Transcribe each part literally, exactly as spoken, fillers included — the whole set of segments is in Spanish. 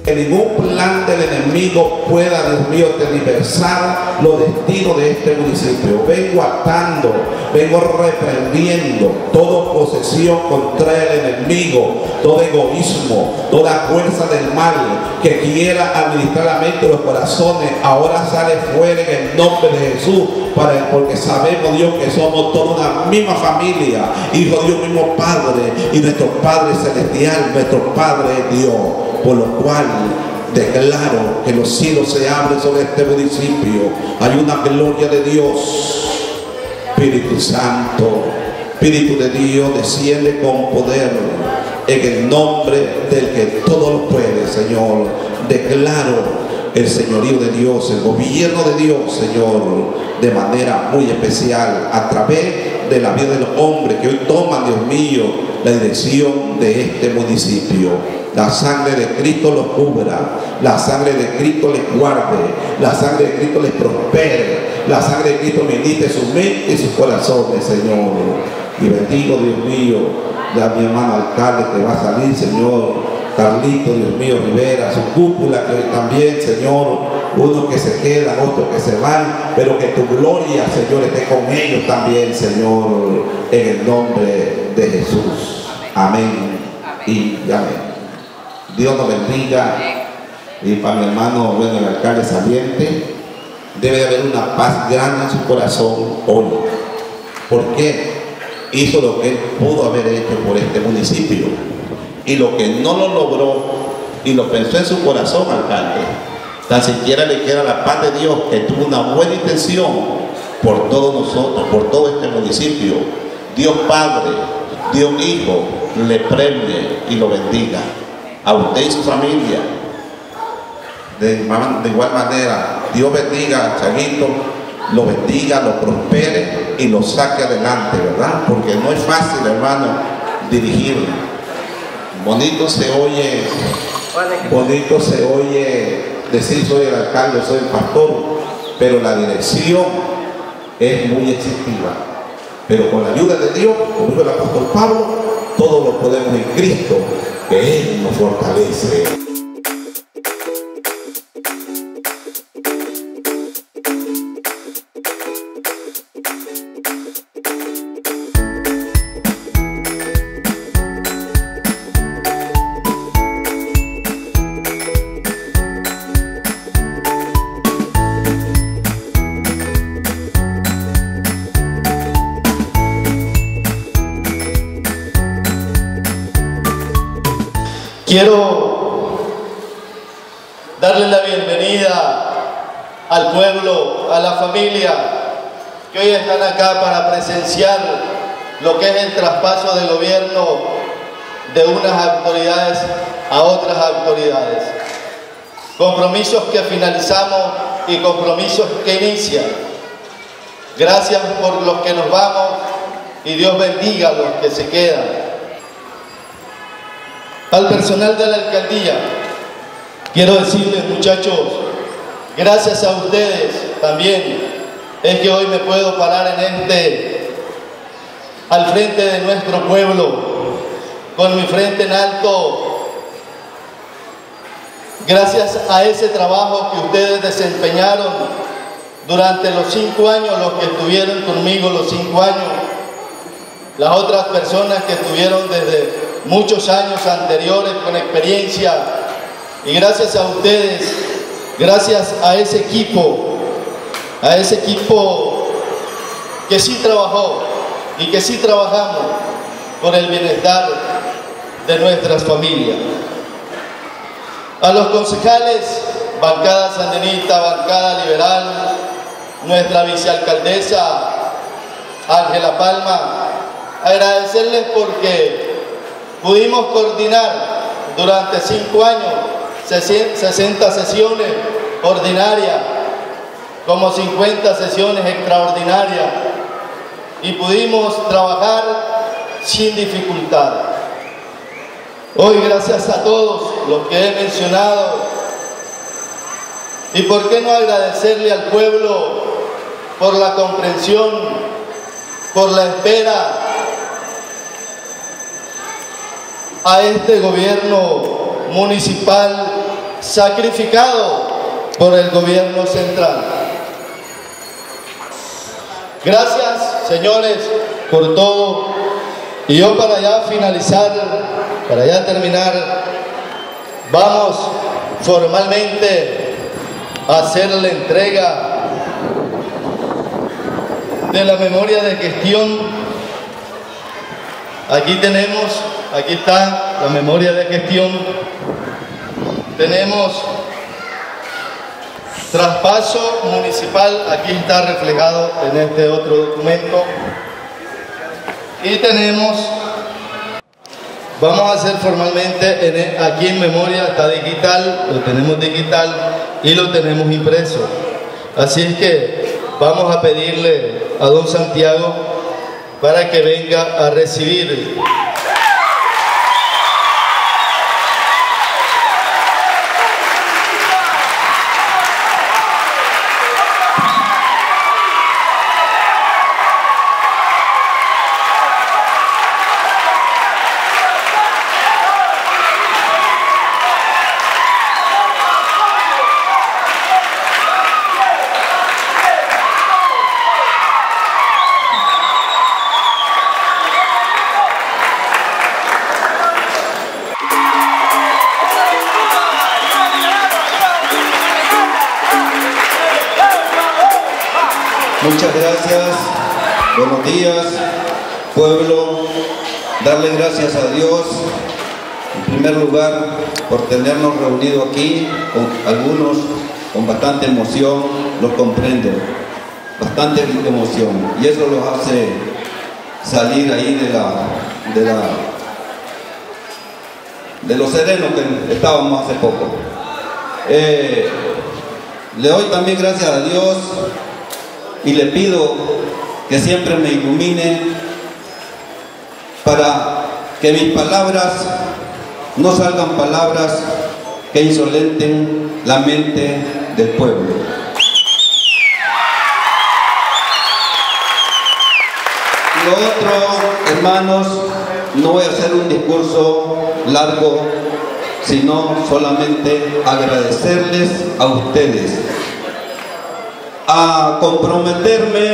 Que ningún plan del enemigo pueda, Dios mío, tergiversar los destinos de este municipio. Vengo atando, vengo reprendiendo toda posesión contra el enemigo, todo egoísmo, toda fuerza del mal que quiera administrar la mente de los corazones. Ahora sale fuera en el nombre de Jesús, para, porque sabemos, Dios, que somos toda una misma familia, hijo de Dios, mismo Padre, y nuestro Padre celestial, nuestro Padre es Dios. Por lo cual declaro que los cielos se abren sobre este municipio. Hay una gloria de Dios. Espíritu Santo, Espíritu de Dios, desciende con poder en el nombre del que todo lo puede, Señor. Declaro el señorío de Dios, el gobierno de Dios, Señor, de manera muy especial a través de la vida de los hombres que hoy toman, Dios mío, la dirección de este municipio. La sangre de Cristo los cubra, la sangre de Cristo les guarde, la sangre de Cristo les prospere, la sangre de Cristo ministre sus mentes y sus corazones, Señor. Y bendigo, Dios mío, ya mi hermano alcalde que va a salir, Señor, Carlito, Dios mío, Rivera, su cúpula, que también, Señor, unos que se quedan, otros que se van, pero que tu gloria, Señor, esté con ellos también, Señor, en el nombre de Jesús. Amén y amén. Dios nos bendiga. Y para mi hermano, bueno, el alcalde saliente, debe de haber una paz grande en su corazón hoy. ¿Por qué? Hizo lo que él pudo haber hecho por este municipio. Y lo que no lo logró y lo pensó en su corazón, alcalde, tan siquiera le queda la paz de Dios, que tuvo una buena intención por todos nosotros, por todo este municipio. Dios Padre, Dios Hijo, le premie y lo bendiga a usted y su familia. De, de igual manera, Dios bendiga a Chaguito, lo bendiga, lo prospere y lo saque adelante, ¿verdad? Porque no es fácil, hermano, dirigir. Bonito se oye, bonito se oye decir soy el alcalde, soy el pastor, pero la dirección es muy exigua. Pero con la ayuda de Dios, como dijo el apóstol Pablo, todo lo podemos en Cristo, que Él nos fortalece. Quiero darle la bienvenida al pueblo, a la familia que hoy están acá para presenciar lo que es el traspaso de gobierno de unas autoridades a otras autoridades. Compromisos que finalizamos y compromisos que inician. Gracias por los que nos vamos y Dios bendiga a los que se quedan. Al personal de la alcaldía, quiero decirles, muchachos, gracias a ustedes también es que hoy me puedo parar en este, al frente de nuestro pueblo, con mi frente en alto. Gracias a ese trabajo que ustedes desempeñaron durante los cinco años, los que estuvieron conmigo los cinco años, las otras personas que estuvieron desde muchos años anteriores con experiencia, y gracias a ustedes, gracias a ese equipo, a ese equipo que sí trabajó y que sí trabajamos por el bienestar de nuestras familias. A los concejales, bancada sandinista, bancada liberal, nuestra vicealcaldesa Ángela Palma, agradecerles porque pudimos coordinar durante cinco años sesenta sesiones ordinarias, como cincuenta sesiones extraordinarias, y pudimos trabajar sin dificultad. Hoy, gracias a todos los que he mencionado, y por qué no agradecerle al pueblo por la comprensión, por la espera a este gobierno municipal sacrificado por el gobierno central. Gracias, señores, por todo. Y yo, para ya finalizar, para ya terminar, vamos formalmente a hacer la entrega de la memoria de gestión. Aquí tenemos, aquí está la memoria de gestión. Tenemos traspaso municipal, aquí está reflejado en este otro documento. Y tenemos, vamos a hacer formalmente, en, aquí en memoria está digital, lo tenemos digital y lo tenemos impreso. Así es que vamos a pedirle a don Santiago para que venga a recibir. Muchas gracias, buenos días, pueblo. Darle gracias a Dios, en primer lugar, por tenernos reunidos aquí, con algunos con bastante emoción, lo comprendo, bastante emoción, y eso los hace salir ahí de la, de la, de lo sereno que estábamos hace poco. Eh, le doy también gracias a Dios y le pido que siempre me ilumine para que mis palabras no salgan palabras que insolenten la mente del pueblo. Lo otro, hermanos, no voy a hacer un discurso largo, sino solamente agradecerles a ustedes, a comprometerme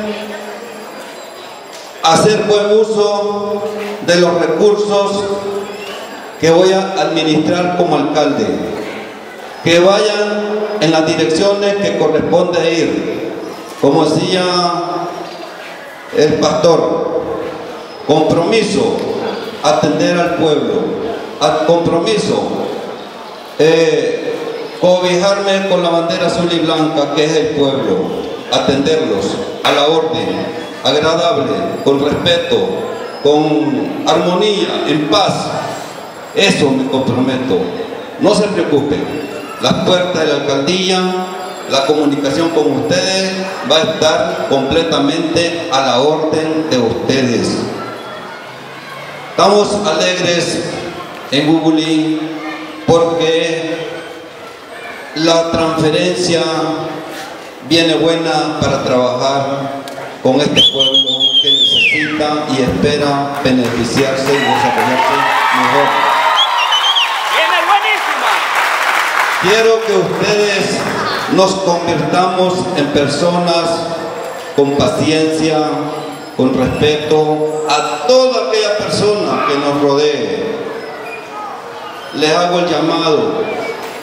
a hacer buen uso de los recursos que voy a administrar como alcalde, que vayan en las direcciones que corresponde ir, como decía el pastor, compromiso, atender al pueblo, a compromiso, eh, cobijarme con la bandera azul y blanca que es el pueblo, atenderlos a la orden, agradable, con respeto, con armonía, en paz. Eso me comprometo. No se preocupen, las puertas de la alcaldía, la comunicación con ustedes va a estar completamente a la orden de ustedes. Estamos alegres en Gugulí porque la transferencia viene buena para trabajar con este pueblo que necesita y espera beneficiarse y desarrollarse mejor. ¡Viene buenísima! Quiero que ustedes nos convirtamos en personas con paciencia, con respeto a toda aquella persona que nos rodee. Les hago el llamado.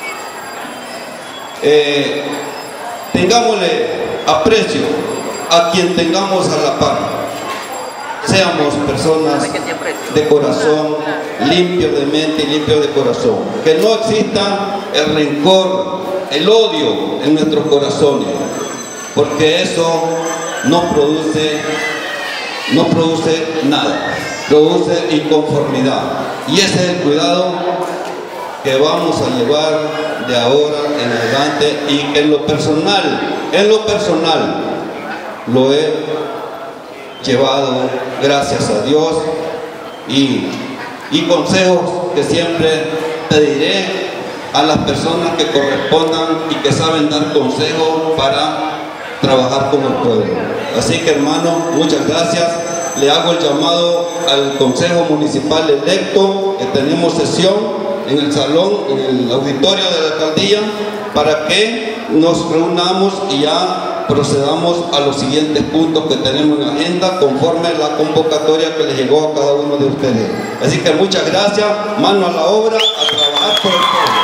Eh, tengámosle aprecio a quien tengamos a la par. Seamos personas de corazón, limpios de mente y limpios de corazón. Que no exista el rencor, el odio en nuestros corazones, porque eso no produce, no produce nada, produce inconformidad. Y ese es el cuidado que vamos a llevar de ahora en adelante, y que en lo personal, en lo personal, lo he llevado, gracias a Dios, y, y consejos que siempre pediré a las personas que correspondan y que saben dar consejos para trabajar con el pueblo. Así que, hermano, muchas gracias. Le hago el llamado al Consejo Municipal electo, que tenemos sesión en el salón, en el auditorio de la alcaldía, para que nos reunamos y ya procedamos a los siguientes puntos que tenemos en agenda conforme a la convocatoria que le llegó a cada uno de ustedes. Así que muchas gracias, mano a la obra, a trabajar por el pueblo.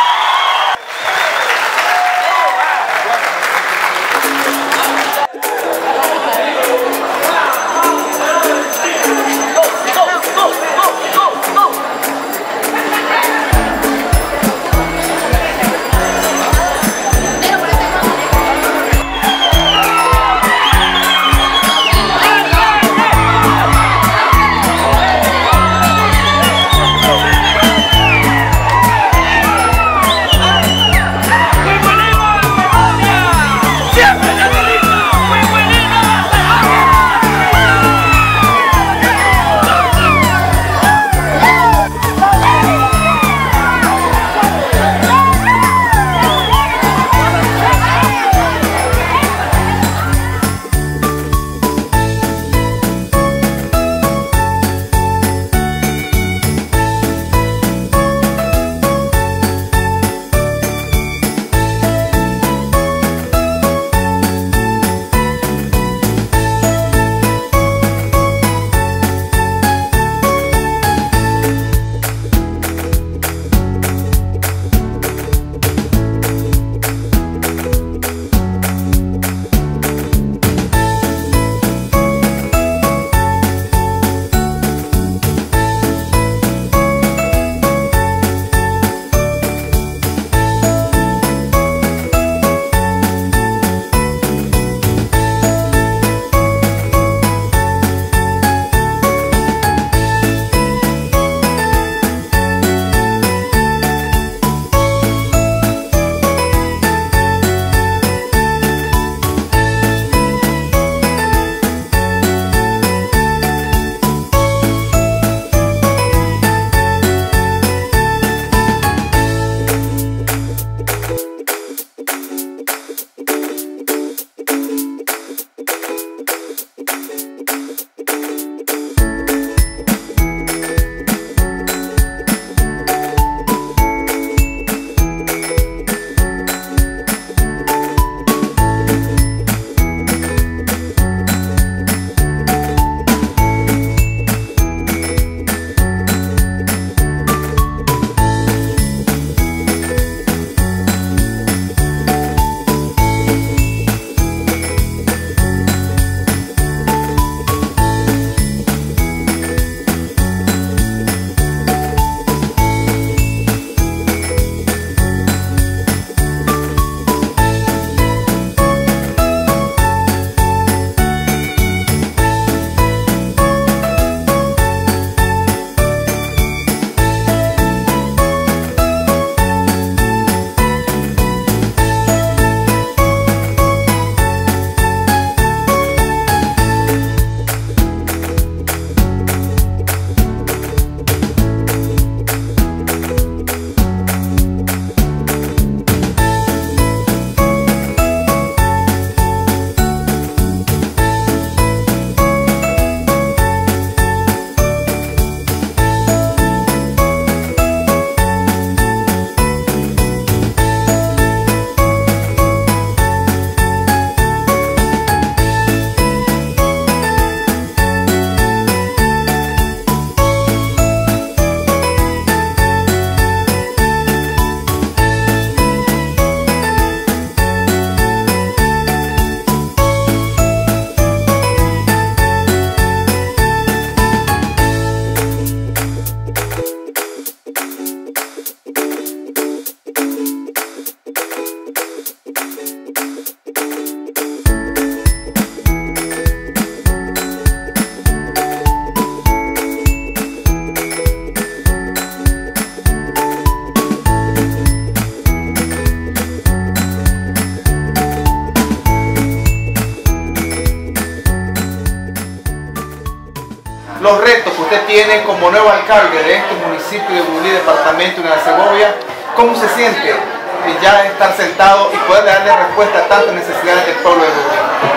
los retos que usted tiene como nuevo alcalde de este municipio de Bulí, departamento de Nueva Segovia. ¿Cómo se siente ya estar sentado y poder darle respuesta a tantas necesidades del pueblo de Bulí?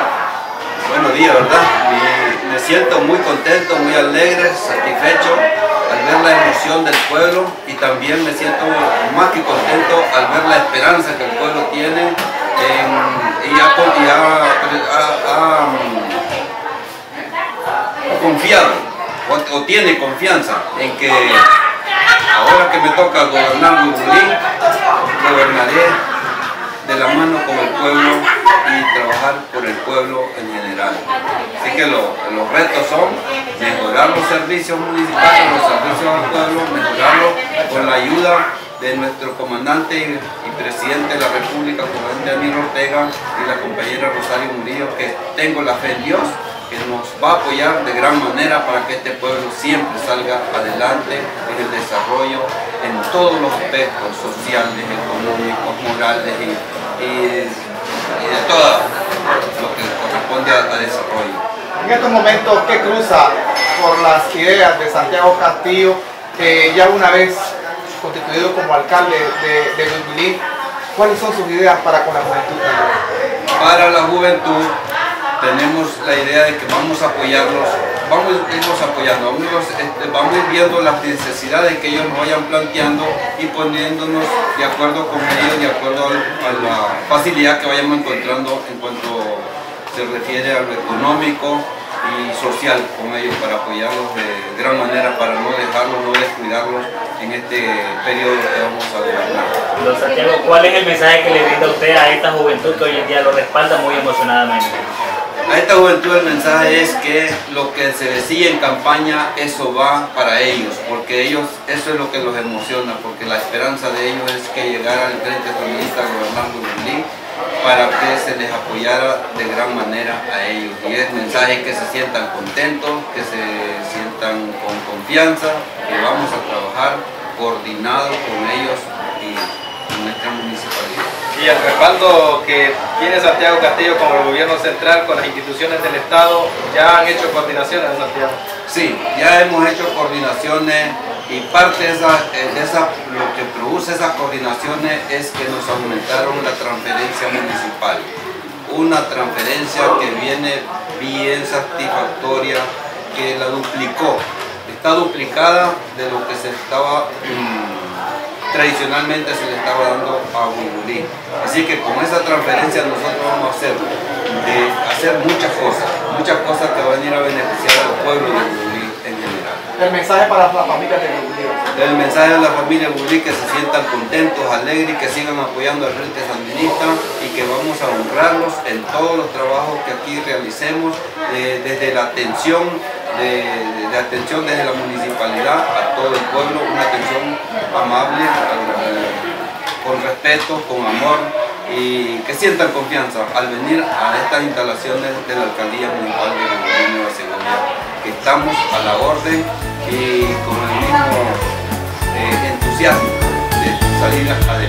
Buenos días, ¿verdad? Y me siento muy contento, muy alegre, satisfecho al ver la emoción ilusión del pueblo y también me siento más que contento al ver la esperanza que el pueblo tiene en, y ha, y ha, ha, ha confiado o, o tiene confianza en que ahora que me toca gobernar Gugulí, gobernaré de la mano con el pueblo y trabajar por el pueblo en general. Así que lo, los retos son mejorar los servicios municipales, los servicios al pueblo, mejorarlos con la ayuda de nuestro comandante y presidente de la República, comandante Daniel Ortega, y la compañera Rosario Murillo, que tengo la fe en Dios, que nos va a apoyar de gran manera para que este pueblo siempre salga adelante en el desarrollo, en todos los aspectos sociales, económicos, morales y, y, y de todo lo que corresponde a, a desarrollo. En estos momentos, ¿qué cruza por las ideas de Santiago Castillo, que ya una vez constituido como alcalde de, de Gugulí? ¿Cuáles son sus ideas para con la juventud también? Para la juventud tenemos la idea de que vamos a apoyarlos, vamos a irlos apoyando, vamos, este, vamos a ir viendo las necesidades que ellos nos vayan planteando y poniéndonos de acuerdo con ellos, de acuerdo a, a la facilidad que vayamos encontrando en cuanto se refiere a lo económico y social con ellos, para apoyarlos de gran manera, para no dejarlos, no descuidarlos en este periodo que vamos a gobernar. Don Santiago, ¿cuál es el mensaje que le brinda usted a esta juventud que hoy en día lo respalda muy emocionadamente? A esta juventud el mensaje es que lo que se decía en campaña, eso va para ellos, porque ellos, eso es lo que los emociona, porque la esperanza de ellos es que llegara al Frente Feminista a gobernar Gugulí para que se les apoyara de gran manera a ellos. Y el mensaje es que se sientan contentos, que se sientan con confianza, que vamos a trabajar coordinados con ellos y con nuestra municipalidad. Y el respaldo que tiene Santiago Castillo con el gobierno central, con las instituciones del Estado, ¿ya han hecho coordinaciones en Santiago? Sí, ya hemos hecho coordinaciones y parte de, esa, de esa, lo que produce esas coordinaciones es que nos aumentaron la transferencia municipal. Una transferencia que viene bien satisfactoria, que la duplicó. Está duplicada de lo que se estaba... Mmm, tradicionalmente se le estaba dando a Gugulí. Así que con esa transferencia nosotros vamos a hacer, de hacer muchas cosas, muchas cosas que van a ir a beneficiar al pueblo de Gugulí en general. El mensaje para las familias de Gugulí. El mensaje de la familia Gugulí, que se sientan contentos, alegres, que sigan apoyando al Frente Sandinista y que vamos a honrarlos en todos los trabajos que aquí realicemos, eh, desde la atención, de, de, de atención desde la municipalidad a todo el pueblo, una atención amable, con respeto, con amor, y que sientan confianza al venir a estas instalaciones de la Alcaldía Municipal de Gugulí, Nueva Segovia, que estamos a la orden y con el mismo eh, entusiasmo de salir adelante.